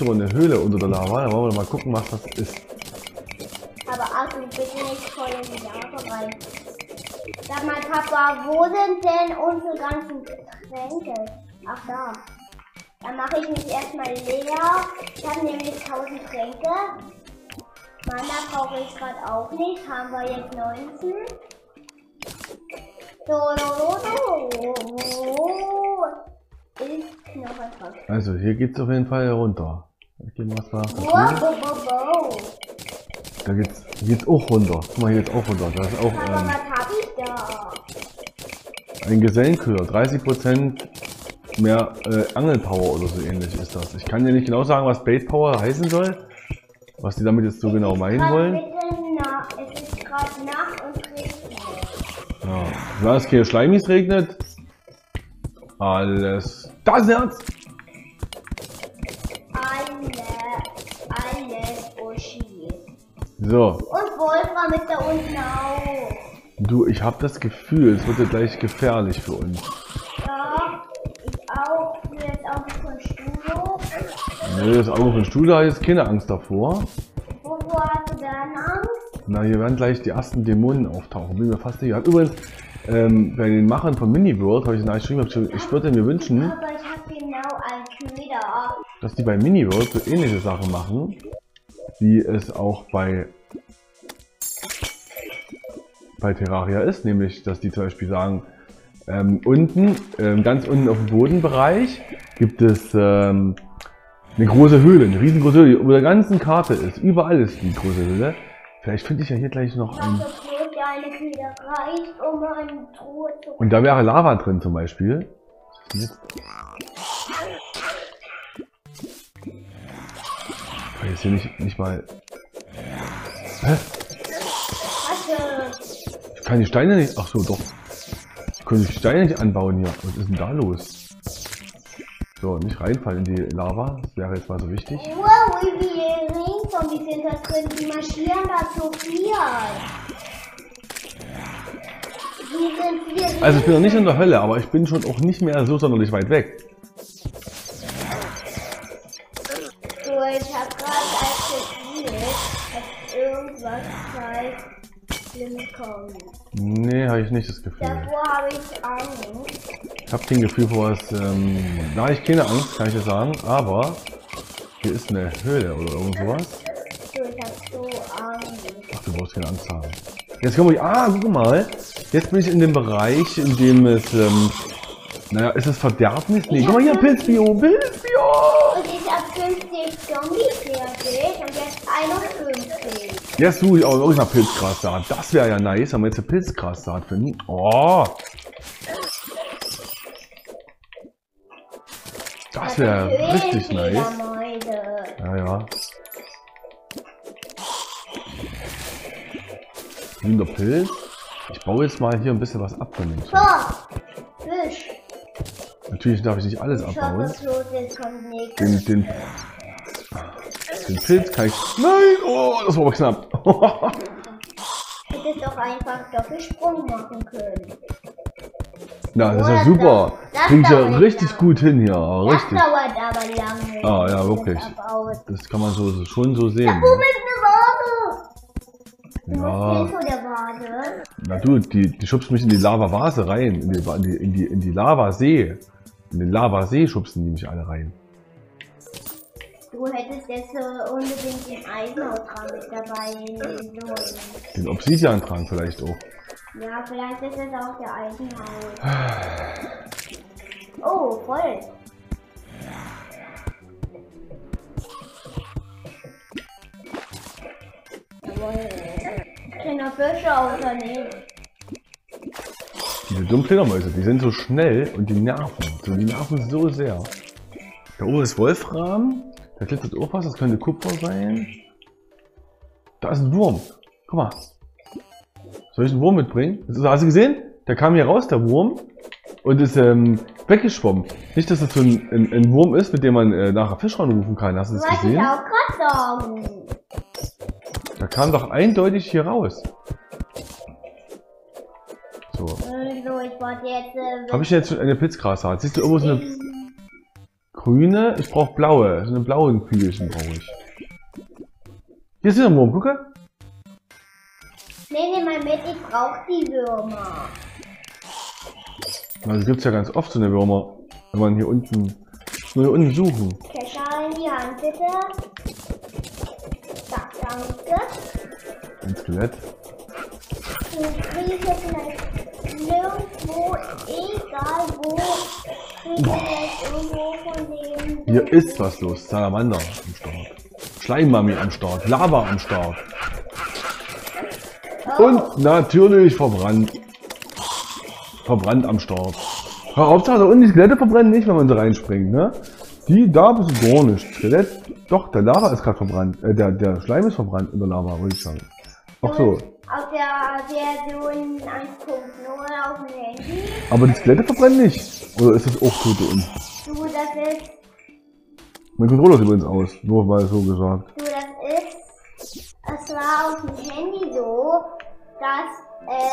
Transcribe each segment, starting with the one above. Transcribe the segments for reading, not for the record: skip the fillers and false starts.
sogar eine Höhle unter der Lava. Da wollen wir mal gucken, was das ist. Aber achte bitte nicht voll in die Lava rein. Sag mal, Papa, wo sind denn unsere ganzen Tränke? Ach, da. Dann mache ich mich erstmal leer. Ich habe nämlich 1000 Tränke. Mana brauche ich gerade auch nicht. Haben wir jetzt 19. Ist Knochenfrosch. Also hier geht es auf jeden Fall runter. Gehen wir erstmal nach der Tür. Da geht's auch runter. Guck mal, hier geht's auch runter. Da ist auch Aber was habe ich da? ein Gesellenköder. 30% mehr Angelpower oder so ähnlich ist das. Ich kann dir nicht genau sagen, was Bait Power heißen soll. Was die damit jetzt so genau meinen wollen. Es ist gerade Nacht und regnet. Ja. Wenn es keine Schleimis regnet. Alles. Da ist ein Herz! Alles Uschi. So. Und Wolfram ist da unten auch. Du, ich habe das Gefühl, es wird ja gleich gefährlich für uns. Ja, ich auch. Für das Auge von Studio. Nee, das Auge von Studio hat jetzt keine Angst davor. Wovor hast du dann Angst? Na, hier werden gleich die ersten Dämonen auftauchen. Bin mir fast sicher. Übrigens, bei den Machern von Miniworld habe ich eine Nachricht geschrieben, ich würde mir wünschen, Aber ich habe genau einen Köder. dass die bei Miniworld so ähnliche Sachen machen, wie es auch bei Terraria ist, nämlich, dass die zum Beispiel sagen, unten, ganz unten auf dem Bodenbereich gibt es eine große Höhle, eine riesengroße Höhle, die über der ganzen Karte ist, überall ist die große Höhle. Vielleicht finde ich ja hier gleich noch ein... Eine Köder reicht, um eine Truhe zu... Und da wäre Lava drin zum Beispiel. Jetzt hier nicht mal... Hä? Ich kann die Steine nicht... Ach so, doch. Ich kann die Steine nicht anbauen hier. Was ist denn da los? So, nicht reinfallen in die Lava. Das wäre jetzt mal so wichtig. Wow, wie viele Ringzombies sind da drin? Die marschieren da zu viel. Also ich bin noch nicht in der Hölle, aber ich bin schon auch nicht mehr so sonderlich weit weg. So, ich habe gerade als Gefühl, dass irgendwas gleich schlimm kommt. Nee, habe ich nicht das Gefühl. Davor habe ich Angst. Ich habe kein Gefühl vor was. Da habe ich keine Angst, kann ich dir sagen. Aber hier ist eine Höhle oder irgend sowas. So, ich habe so Angst. Ach, du brauchst keine Angst haben. Jetzt kommen wir. Ah, guck mal. Jetzt bin ich in dem Bereich, in dem es. Naja, ist es Verderbnis? Nee, guck mal hier, Pilzbio, Pilzbio! Und ich habe 50 Zombies fertig und jetzt 51. Jetzt suche ich auch wirklich nach Pilzgrassaat. Das wäre ja nice, wenn wir jetzt eine Pilzgrassaat finden. Oh! Das wäre richtig nice. Ja, ja. Linder Pilz. Ich baue jetzt mal hier ein bisschen was ab von dem Zeug. Fisch. Natürlich darf ich nicht alles abbauen. Den Den Pilz kann ich... Nein! Oh, das war aber knapp. Hättest doch einfach Doppelsprung machen können. Na, das ist ja super. Krieg ich ja richtig gut hin hier. Richtig. Das dauert aber lange. Ah, ja, wirklich. Das kann man so schon so sehen. Da oben ist eine Vase. Du Ja. musst hin zu der Vase. Na du, die schubst mich in die Lavavase rein. In die Lavasee. In den Lavasee schubsen die mich alle rein. Du hättest jetzt unbedingt den Eisenhautran mit dabei nehmen sollen. Den Obsidian-Trank vielleicht auch. Ja, vielleicht ist es auch der Eisenhaut. Oh, voll. Jawohl. Kleiner Fische außer nicht. Diese dummen Fledermäuse, die sind so schnell und die nerven. So, die nerven so sehr. Da oben ist Wolfram. Da glitzert auch was, das könnte Kupfer sein. Da ist ein Wurm. Guck mal. Soll ich einen Wurm mitbringen? Hast du gesehen? Der kam hier raus, der Wurm. Und ist weggeschwommen. Nicht, dass das so ein Wurm ist, mit dem man nachher Fisch ranrufen kann. Hast du das gesehen? Wollte ich auch gerade sagen. Der kam doch eindeutig hier raus. So. So, ich wollte jetzt... Habe ich jetzt schon eine Pilzgrassaat? Siehst du irgendwo so eine grüne, ich brauche blaue. So eine blauen Kügelchen brauche ich. Hier ist ein Wurm, gucke. Nee, mal mit, ich brauche die Würmer. Also gibt es ja ganz oft so eine Würmer. Wenn man hier unten, nur hier unten suchen. Kescher in die Hand, bitte. Da, danke. Ein Skelett. Du kriegst jetzt nirgendwo, egal wo, kriegst du jetzt irgendwo von dem... Hier ist was los. Salamander am Start. Schleimmami am Start. Lava am Start. Oh. Und natürlich verbrannt. Verbrannt am Start. Ja, Hauptsache da unten die Skelette verbrennen nicht, wenn man sie reinspringt, ne? Die da bist du gar nicht. Skelett. Doch, der Lava ist gerade verbrannt. Der Schleim ist verbrannt in der Lava, würde ich sagen. Ach so. Auf der Version 1.0 auf dem Handy. Aber die Skelette verbrennen nicht. Oder ist das auch tot unten? Du, das ist... Mein Controller sieht übrigens aus. Nur mal so gesagt. Du, das ist... Es war auf dem Handy so, dass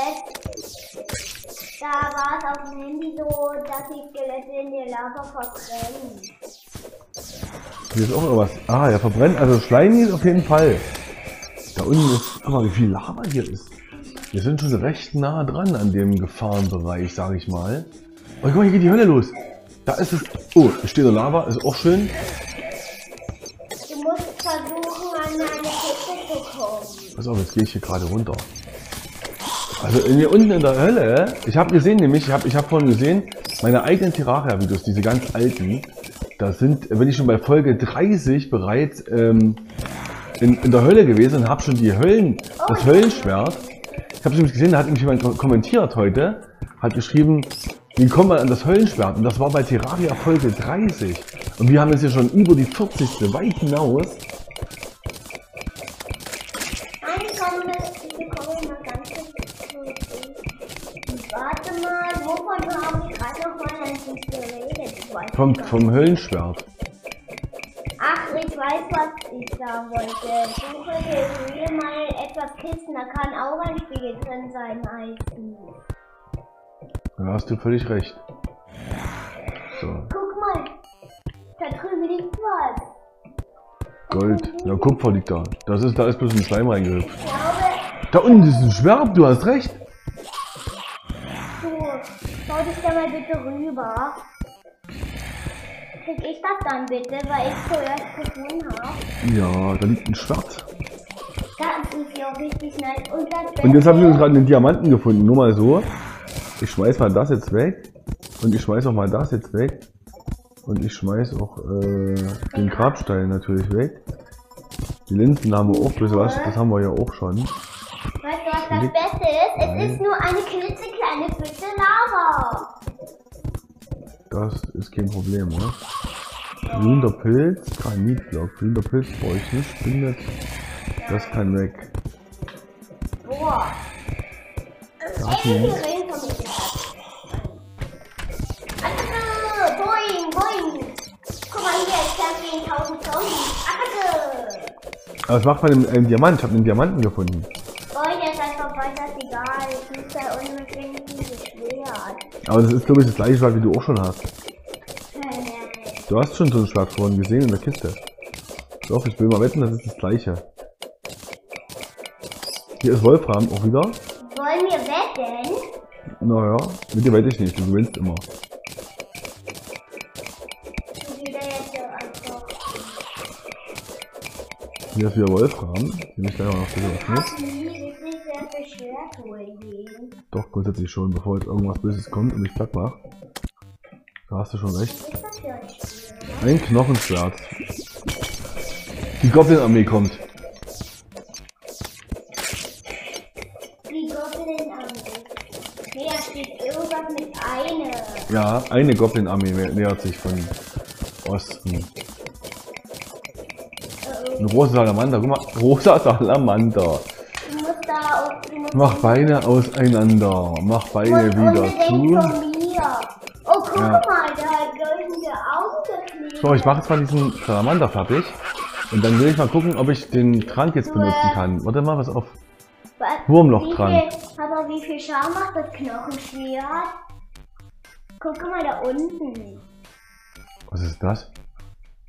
da war es auf dem Handy so, dass die Skelette in der Lava verbrennen. Hier ist auch irgendwas. Ah, ja, verbrennt. Also Schleim ist auf jeden Fall. Da unten ist, guck mal, wie viel Lava hier ist. Wir sind schon recht nah dran an dem Gefahrenbereich, sage ich mal. Oh, guck mal, hier geht die Hölle los. Da ist es. Oh, es steht der Lava, ist auch schön. Du musst versuchen, an eine Kiste zu kommen. Pass auf, jetzt gehe ich hier gerade runter. Also hier unten in der Hölle, ich habe gesehen nämlich, ich hab vorhin gesehen, meine eigenen Terraria-Videos, diese ganz alten, da sind, wenn ich schon bei Folge 30 bereits in der Hölle gewesen und habe schon die das Höllenschwert. Ich habe nämlich gesehen, da hat nämlich jemand kommentiert heute, hat geschrieben, wie kommt man an das Höllenschwert? Und das war bei Terraria Folge 30. Und wir haben jetzt hier schon über die 40. weit hinaus. Warte mal, wovon haben wir gerade noch mal eigentlich geredet? Vom Höllenschwert. Ach, ich weiß, was ich sagen wollte. Suche hier mal etwas Kisten, da kann auch ein Spiegel drin sein, meistens. Da hast du völlig recht. So. Guck mal, da drüben liegt was. Gold. Ja, Kupfer liegt da. Da ist bloß ein Schleim reingehüpft. Ich glaube, Da unten ist ein Schwert, du hast recht. du, schau dich da mal bitte rüber. Krieg ich das dann bitte, weil ich zuerst gefunden habe? Ja, da liegt ein Schwert. Das ist ja auch richtig nice. Und jetzt habe ich gerade einen Diamanten gefunden, nur mal so. Ich schmeiß mal das jetzt weg. Und ich schmeiß auch mal das jetzt weg. Und ich schmeiß auch den Grabstein natürlich weg. Die Linsen haben wir auch, das haben wir ja auch schon. Weißt du, was das Beste ist? Es ist nur eine klitzekleine Pfütze Lava. Das ist kein Problem, ne? Grüner Pilz, Granitblock. Grüner Pilz brauche ich nicht, findet. Das kann weg. Boah. Das Ey, hier. die reden von mir. Attacke! Boing, boing! Guck mal hier, ich habe 10.000 Zombies. Attacke! Aber was macht man im Diamant? Ich habe einen Diamanten gefunden. Boing, der ist einfach weiter, ist egal. Ich muss da unbedingt dieses Schwert. Aber das ist glaube ich das gleiche Schwert, wie du auch schon hast. Du hast schon so ein Schwert vorhin gesehen in der Kiste. Doch, ich will mal wetten, das ist das gleiche. Hier ist Wolfram auch wieder. Wollen wir wetten? Naja, mit dir wette ich nicht, du gewinnst immer. Wieder jetzt so einfach. Hier ist wieder Wolfram, den ich gleich mal noch öffnen muss. Ach, nie, das ist sehr beschwert wohl gehen. Doch, grundsätzlich schon, bevor jetzt irgendwas Böses kommt und mich platt macht. Da hast du schon recht. Ist das für ein Schwert? Ein Knochenschwert. Die Goblin-Armee kommt. Die Goblin-Armee. Nee, da steht irgendwas mit einer. Ja, eine Goblin-Armee nähert sich von Osten. Ein rosa Salamander, guck mal, rosa Salamander. Du musst da auch... Du musst Mach Beine auseinander, mach Beine wieder unbedingt zu. von mir. Oh, guck Ja. mal, da hat leuchtende Augen geklebt. So, ich mache jetzt mal diesen Salamander fertig. Und dann will ich mal gucken, ob ich den Trank jetzt benutzen kann. Warte mal, was auf. Wurmloch dran. Aber wie viel Schaden macht das Knochenschwert? Guck mal da unten. Was ist das?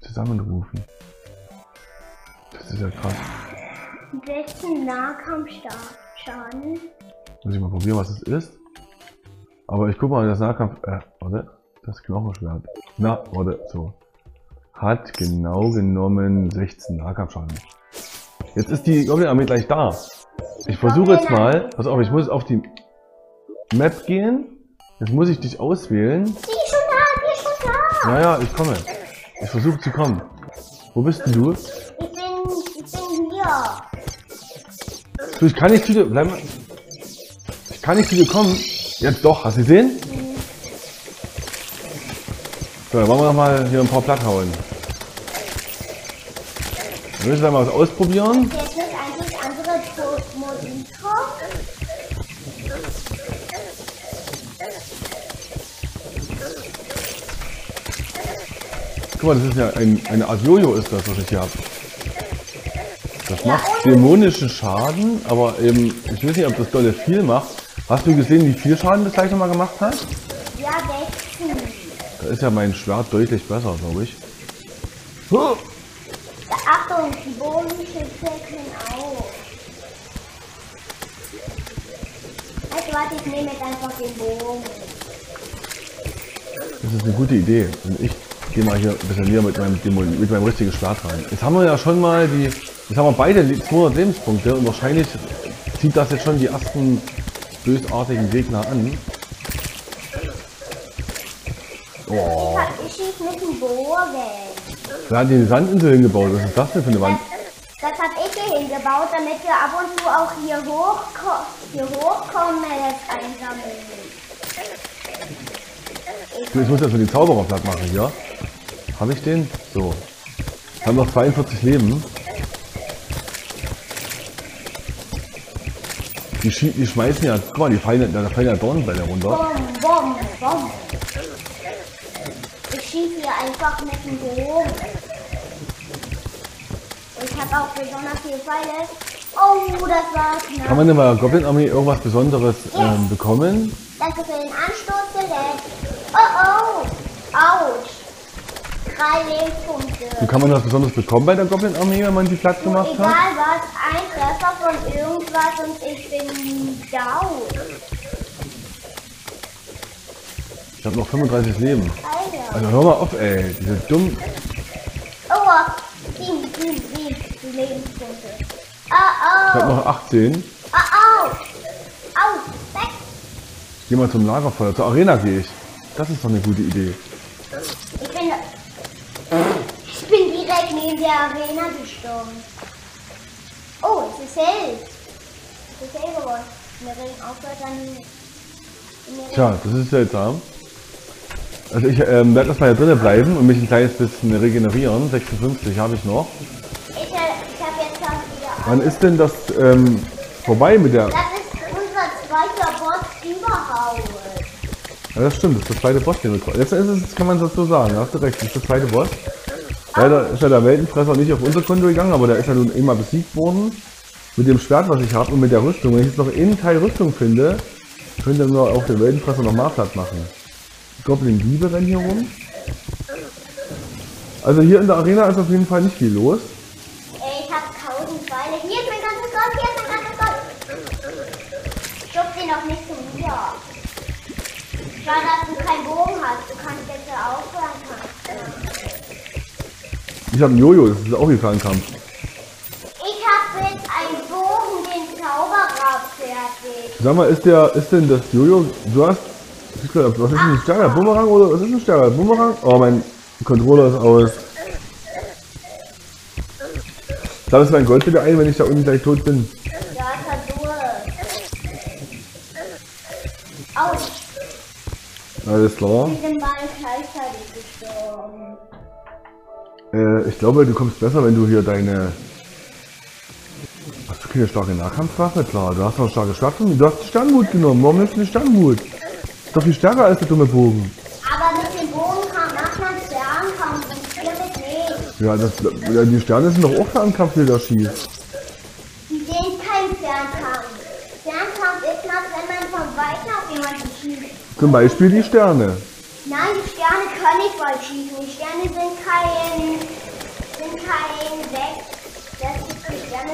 zusammenrufen. Das ist ja krass. 16 Nahkampfschaden. Muss ich mal probieren, was es ist. Aber ich guck mal, das Nahkampf. Warte. Das Knochenschwert. Na, warte, so. Hat genau genommen 16 Nahkampfschaden. Jetzt ist die Goblin-Armee gleich da. Ich versuche jetzt mal. Pass auf, ich muss auf die Map gehen. Jetzt muss ich dich auswählen. Die ist schon da, die ist schon da. Naja, ich komme. Ich versuche zu kommen. Wo bist denn du? Ich bin hier. Du, ich kann nicht zu dir. Bleib mal. Ich kann nicht zu dir kommen. Jetzt doch, hast du gesehen? So, dann wollen wir noch mal hier ein paar platt hauen. Dann müssen wir mal was ausprobieren. Jetzt ist eigentlich andere Monitor. Guck mal, das ist ja eine Art Jojo ist das, was ich hier habe. Das macht dämonischen Schaden, aber eben, ich weiß nicht, ob das dolle viel macht. Hast du gesehen, wie viel Schaden das gleich nochmal gemacht hat? Ja, 16. Da ist ja mein Schwert deutlich besser, glaube ich. Achtung, die Bogenschütze können auch. Also warte, ich nehme jetzt einfach den Bogen. Das ist eine gute Idee. Und ich gehe mal hier ein bisschen näher mit meinem richtigen Schwert rein. Jetzt haben wir ja schon mal jetzt haben wir beide 200 Lebenspunkte und wahrscheinlich zieht das jetzt schon die ersten bösartigen Gegner an. Oh. Ich schieße mit dem Bogen. Wer hat die Sandinsel hingebaut? Was ist das denn für eine Wand? Das habe ich hier hingebaut, damit wir ab und zu auch hier hochkommen, jetzt einsammeln. Ich muss jetzt mal den Zauberer platt machen hier. Habe ich den? So. Wir haben noch 42 Leben. Die schmeißen ja, guck mal, da fallen ja Dornbälle runter. Bom, bom, bom. Ich schieße hier einfach mit dem Bogen. Ich habe auch besonders viele Pfeile. Oh, das war knapp. Kann man denn bei der Goblin-Armee irgendwas Besonderes bekommen? Danke für den Anstoß, direkt. Oh, oh. Autsch. 3 Lebenspunkte. Wie kann man was Besonderes bekommen bei der Goblin-Armee, wenn man die platt gemacht Egal hat? was, ein Treffer von irgendwas und ich bin down. Ich habe noch 35 Leben. Alter. Also hör mal auf, ey. Diese dumm. Oh, 7 Lebenspunkte. Ich habe noch 18. Au. Weg. Ich gehe mal zum Lagerfeuer. Zur Arena gehe ich. Das ist doch eine gute Idee. Ich bin direkt neben der Arena gestorben. Oh, es ist hell. Es ist hell geworden. Wir reden aufhört dann. Tja, das ist seltsam. Also ich werde erstmal hier drinnen bleiben und mich ein kleines bisschen regenerieren. 56 habe ich noch. Ich habe jetzt schon wieder. Wann ist denn das vorbei mit der... Das ist unser zweiter Boss überhaupt. Ja, das stimmt, das ist der zweite Boss, den wir kommen. Jetzt ist es, kann man das so sagen, da hast du recht, das ist der zweite Boss. Leider ist ja der Weltenfresser nicht auf unser Konto gegangen, aber der ist ja nun immer besiegt worden. Mit dem Schwert, was ich habe und mit der Rüstung. Wenn ich jetzt noch einen Teil Rüstung finde, könnte man auch den Weltenfresser nochmal platt machen. Goblin-Diebe rennen hier rum. Also hier in der Arena ist auf jeden Fall nicht viel los. Ich habe 1000 Pfeile. Hier ist mein ganzes Gold, hier ist mein ganzes Gold. Schub den noch nicht zu mir. Schade, dass du keinen Bogen hast. Du kannst jetzt ja aufhören. Ich habe einen Jojo, das ist auch wie Fernkampf. Ich habe mit einem Bogen den Zauberer fertig. Sag mal, ist denn das Jojo, du hast, was ist denn ein stärker Bumerang oder was ist ein stärker Bumerang? Oh, mein Controller ist aus. Da ist mein Gold wieder ein, wenn ich da unten gleich tot bin. Ja, ist er durch. Autsch, Alles klar. wir sind beide gleichzeitig gestorben. Ich glaube, du kommst besser, wenn du hier deine... Hast du keine starke Nahkampfwaffe? Klar, du hast noch eine starke Schwertwaffe. Du hast den Sternhut genommen. Warum nimmst du den Sternhut? Ist doch viel stärker als der dumme Bogen. Aber mit dem Bogen macht man Fernkampf und hier mit nicht. Ja, die Sterne sind doch auch Fernkampf, die da schießt. Die sehen kein Fernkampf. Fernkampf ist das, wenn man von weiter auf jemanden schießt. Zum Beispiel die Sterne. Nein, die Sterne kann nicht weit schießen. Die Sterne sind kein Weg. Die Sterne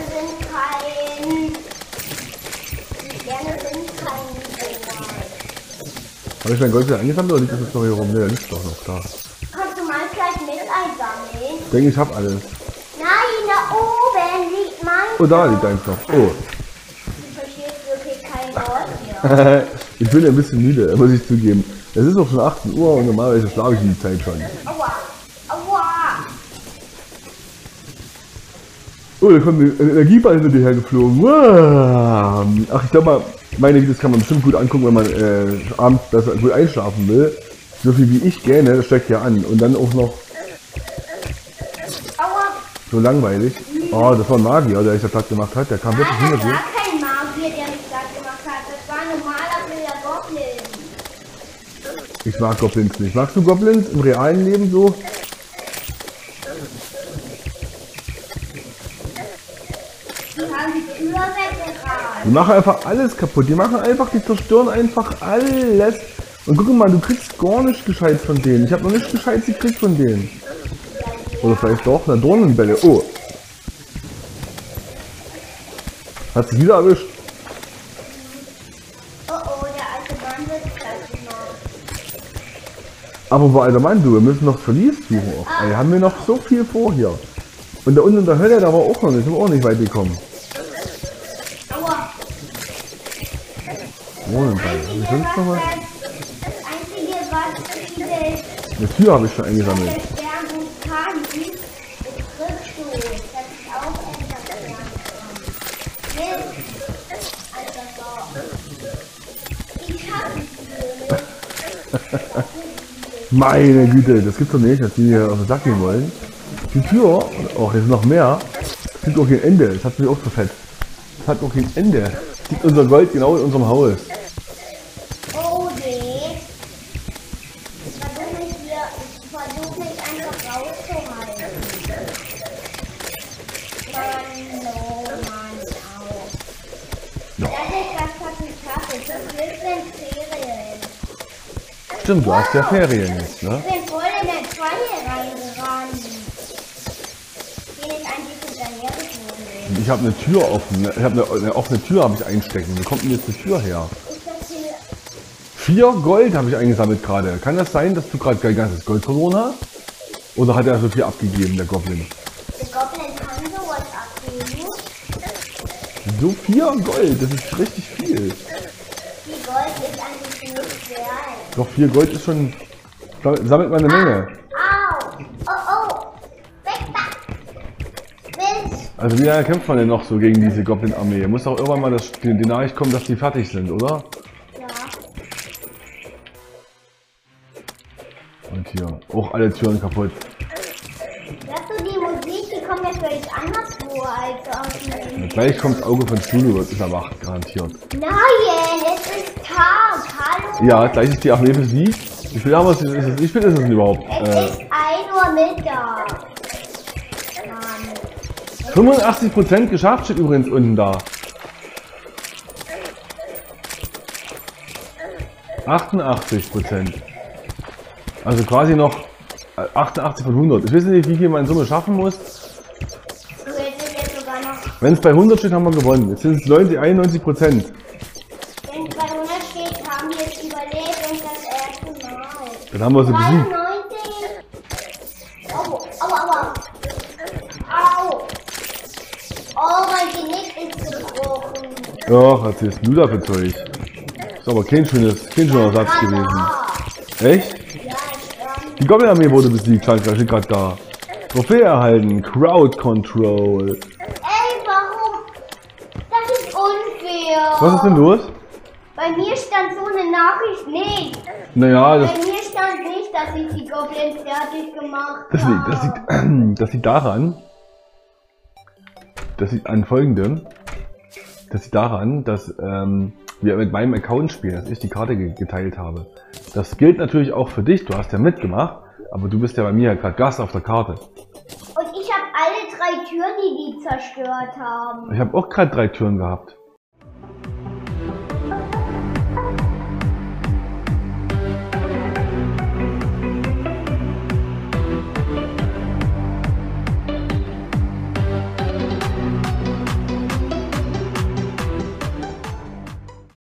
sind kein Habe ich mein Gold wieder eingesammelt oder liegt das jetzt noch hier rum? Ne, der liegt doch noch da. Kannst du mal gleich mit einsammeln? Ich denke, ich habe alles. Nein, da oben liegt mein. Oh, da liegt eins noch. Oh. Du verstehst wirklich kein Wort mehr. Ich bin ein bisschen müde, muss ich zugeben. Es ist auch schon 18 Uhr und normalerweise schlafe ich in die Zeit schon. Aua, aua. Oh, da kommt ein Energieball hinter dir hergeflogen. Wow. Ach, ich glaube mal, meine Videos kann man bestimmt gut angucken, wenn man abends besser gut einschlafen will. So viel wie ich gerne, das steckt ja an. Und dann auch noch Aua. so langweilig. Oh, das war ein Magier, der ich da platt gemacht hat. Der kam wirklich Nein, hinter das dir. war kein Magier, der mich platt gemacht hat. Das war ein normaler wilder Goblin. Ich mag Goblins nicht. Magst du Goblins im realen Leben so? Die haben die Tür weggerannt. Die machen einfach alles kaputt. Die machen einfach, die zerstören einfach alles. Und guck mal, du kriegst gar nichts Gescheites von denen. Ich habe noch nichts Gescheites gekriegt von denen. Oder vielleicht doch, eine Dornenbälle. Oh. Hat sich wieder erwischt. Oh oh, der alte Mann wird platt gemacht. Aber wo alter Mann, du, wir müssen noch Verlies suchen. Auch. Ey, haben wir noch so viel vor hier. Und da unten in der Hölle, da war auch noch nicht, sind wir auch nicht weit gekommen. Aua. Dornenball. Haben wir sonst noch was? Das Einzige, was dieses Eine Tür habe ich schon eingesammelt. der Stern gut kann, ist Rückstoß. Das ist auch etwas ganz Ich hab Meine Güte, das gibt's doch nicht, dass die hier auf den Sack gehen wollen. Die Tür, auch jetzt noch mehr, das gibt auch kein Ende. Das hat mich auch verfetzt. Das hat auch kein Ende. Das liegt unser Gold genau in unserem Haus. Oh nee. Ich versuche mich einfach rauszuhalten. Mann, oh Mann, au. Das ist das, was ich habe. Das sind Ferien. Stimmt, du hast ja Ferien jetzt, ne? Ich bin voll in der Falle reingerannt. Bin ich eigentlich hinterhergeflogen. Ich habe eine Tür offen. Ich habe eine offene Tür habe ich einstecken. Wo kommt denn jetzt eine Tür her? Ist das hier... 4 Gold habe ich eingesammelt gerade. Kann das sein, dass du gerade dein ganzes Gold verloren hast? Oder hat er so viel abgegeben, der Goblin? Der Goblin kann sowas abgeben. So 4 Gold, das ist richtig viel. Die Gold ist eigentlich nicht wert. Doch 4 Gold ist schon... Sammelt man eine Menge. Au! Oh oh! Weg da! Wind! Also wie lange kämpft man denn noch so gegen diese Goblin-Armee? Muss doch irgendwann mal die Nachricht kommen, dass die fertig sind, oder? Ja. Und hier, auch alle Türen kaputt. Hörst du die Musik? Die kommt ja völlig anders vor als aus dem... Und gleich kommt das Auge von Stulu, wird ist erwacht, garantiert. Nein, es ist Tag! Hallo! Ja, gleich ist die Armee besiegt. Wie viel haben wir? Wie viel ist es denn überhaupt? Es ist 1 Uhr Mittag. Mann. 85% geschafft steht übrigens unten da. 88%. Also quasi noch 88 von 100. Ich weiß nicht, wie viel man in Summe schaffen muss. Du hättest jetzt sogar noch... Wenn es bei 100 steht, haben wir gewonnen. Jetzt sind es 91%. Wenn es bei 100 steht, haben wir es überlebt und das erste Mal. Dann haben wir sie besiegt. 93. Aua. Au. Oh, mein Genick ist gebrochen. Ja, was ist denn du da für Zeug? Ist aber kein schöner Satz gewesen. Echt? Ja, Die Goblin-Armee wurde besiegt, scheint gerade da. Trophäe erhalten, Crowd Control. Ey, warum? Das ist unfair. Was ist denn los? Bei mir stand so eine Nachricht nicht. Naja, Bei mir stand nicht, dass ich die Goblins fertig gemacht habe. das liegt daran, das liegt an folgendem. Das liegt daran, dass wir mit meinem Account spielen, dass ich die Karte geteilt habe. Das gilt natürlich auch für dich, du hast ja mitgemacht, aber du bist ja bei mir gerade Gast auf der Karte. Und ich habe alle 3 Türen, die zerstört haben. Ich habe auch gerade 3 Türen gehabt.